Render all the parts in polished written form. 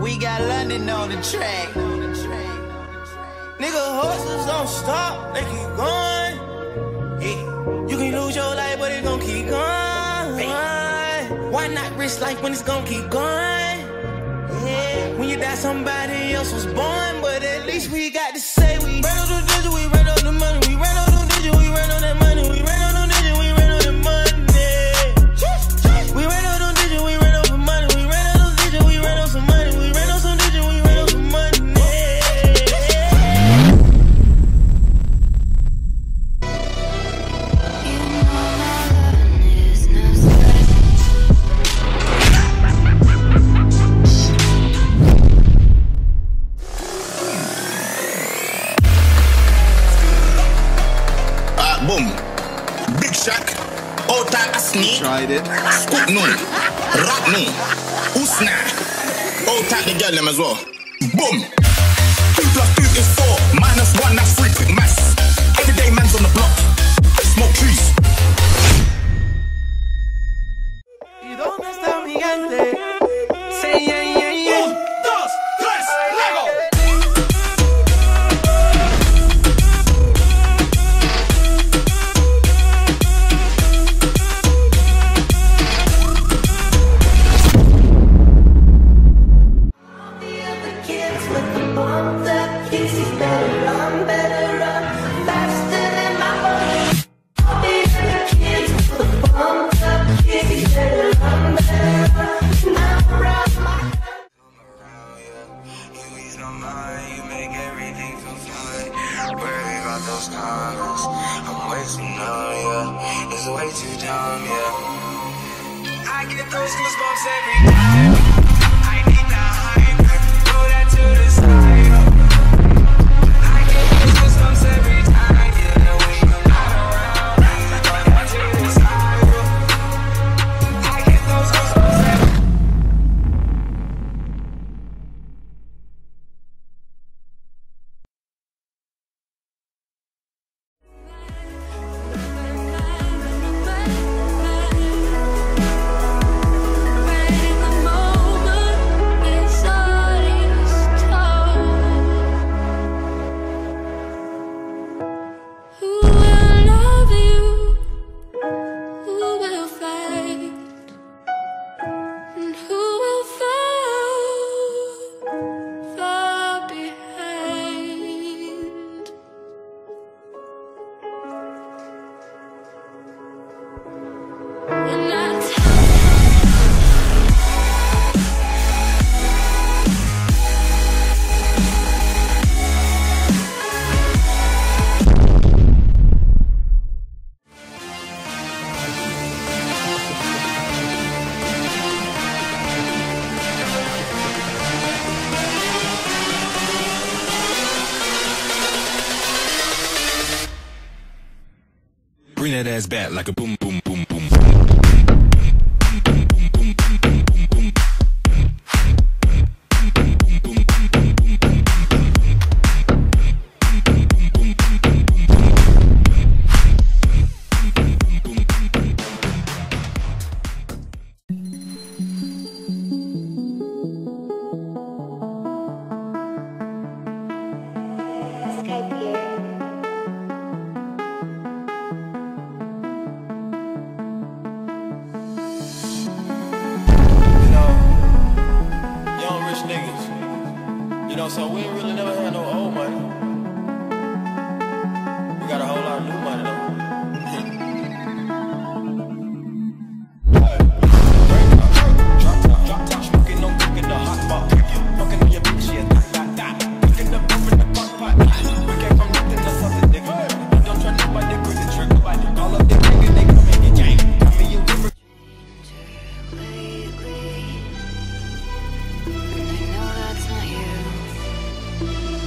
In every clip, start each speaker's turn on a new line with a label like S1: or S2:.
S1: We got London on the track. Nigga, horses don't stop, they keep going. Yeah. You can lose your life, but it gon' keep going. Why not risk life when it's gon' keep going? Yeah. When you die, somebody else was born, but at least we got to say we ran on the digit, we ran on the money, we ran on the digit, we ran on that money, we ran on the digit, we ran on the money. We ran on the digit, we ran on some money, we ran on the digit, we ran on some money, we ran on some digit, we ran on some money.
S2: Boom. Big Shack. Ota Asni.
S3: Tried it.
S2: Scoop no. Rap no. Usna. Ota the girl them as well. Boom. 2+2 is 4. -1, that's 3 quick maths. Everyday man's on the block. Smoke trees.
S1: You don't understand me, gente. Say yeah, yeah, yeah.
S2: 1, 2, 3, Lego.
S4: I'm wasting on ya. It's way too dumb, yeah. I get those goosebumps every time. I need the hype. Throw that to the side. I get those goosebumps every time, yeah. When you're not around, throw that to the side. I get those goosebumps every time.
S5: Bring that ass back like a boom, boom, boom, boom.
S1: You know, so we ain't really never had no old money. We got a whole lot of new money though. Drop top, smoking on cooking the hot pot. Fucking on your bitch, yeah, that. Cooking the booth in the crock pot. We came from nothing to something, nigga. Don't try nobody, quit the trick. All of them niggas, they come and get gang. Come in your river.
S4: Lately, and I know that's not you.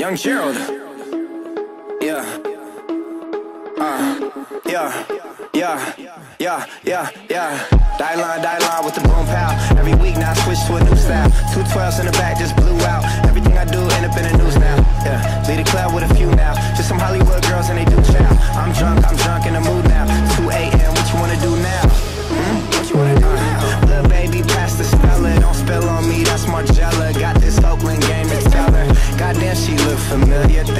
S3: Young Gerald. Yeah. Yeah. Die line with the boom pow. Every week now I switch to a new style. 212s in the back just blew out. Everything I do end up in the news now. Yeah, lead a club with a few now. Just some Hollywood girls and they do chow. I'm drunk in the mood now. 2 a.m. What you wanna do now? What you wanna do now? Little baby, pass the speller. Don't spill on me, that's Margella. Got this Oakland game to tell her. Goddamn, she look familiar.